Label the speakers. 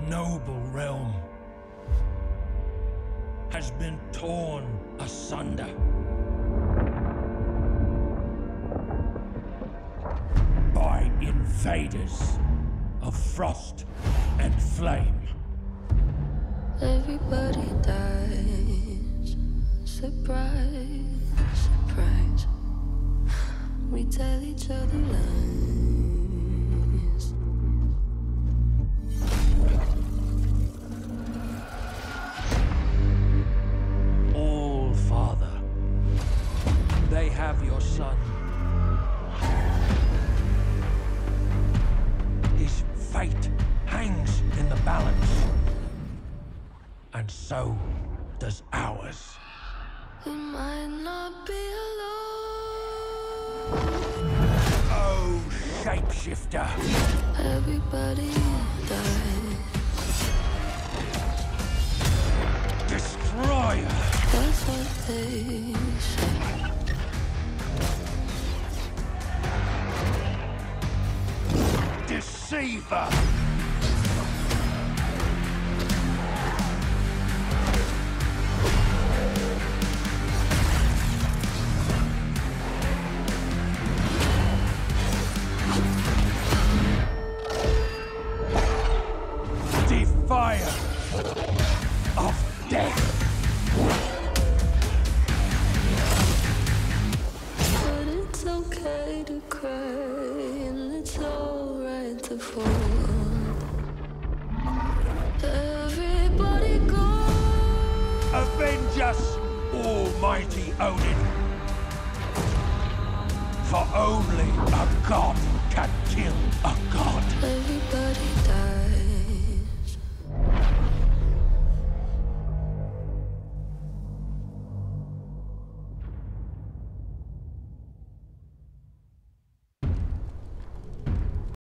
Speaker 1: noble realm has been torn asunder. By invaders of frost and flame.
Speaker 2: Everybody dies. Surprise, surprise. We tell each other lies.
Speaker 1: All Father, they have your son. His fate hangs in the balance. And so does ours.
Speaker 2: We might not be alone.
Speaker 1: Oh, shapeshifter!
Speaker 2: Everybody dies.
Speaker 1: Destroyer!
Speaker 2: That's what they say.
Speaker 1: Deceiver! Defier of death!
Speaker 2: But it's okay to cry, and it's alright to fall. Everybody go!
Speaker 1: Avenge us, almighty Odin! For only a god can kill a god.
Speaker 2: Everybody